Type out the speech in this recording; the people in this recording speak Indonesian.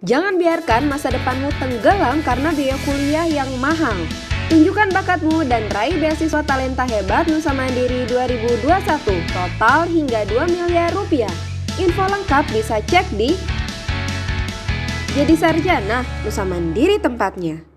Jangan biarkan masa depanmu tenggelam karena biaya kuliah yang mahal. Tunjukkan bakatmu dan raih beasiswa talenta hebat Nusa Mandiri 2021 total hingga 2 miliar rupiah. Info lengkap bisa cek di Jadi Sarjana Nusa Mandiri tempatnya.